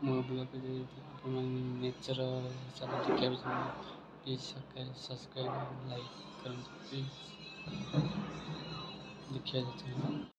ମୋ ବ୍ଲଗ୍ରେ ଯଦି ଆପଣମାନେ ନେଚର ହିସାବରେ ଦେଖିବାକୁ ଚାହୁଁଛନ୍ତି ପ୍ଲିଜ୍ ସବସ୍କ୍ରାଇବ୍ ଲାଇକ୍ କରନ୍ତୁ ପ୍ଲିଜ୍ ଦେଖିବାକୁ ଚାହୁଁଛନ୍ତି।